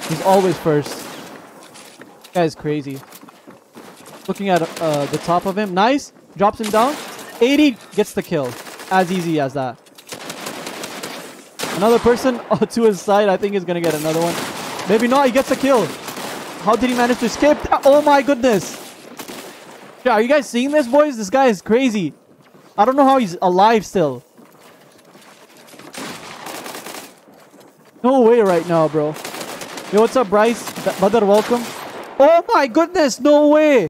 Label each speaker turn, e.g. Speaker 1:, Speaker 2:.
Speaker 1: He's always first. This guy is crazy. Looking at the top of him. Nice. Drops him down. 80 gets the kill. As easy as that. Another person to his side. I think he's going to get another one. Maybe not. He gets a kill. How did he manage to escape? Oh my goodness. Yeah, are you guys seeing this, boys? This guy is crazy. I don't know how he's alive still. No way right now, bro. Yo, what's up, Bryce? Badar, welcome. Oh my goodness. No way.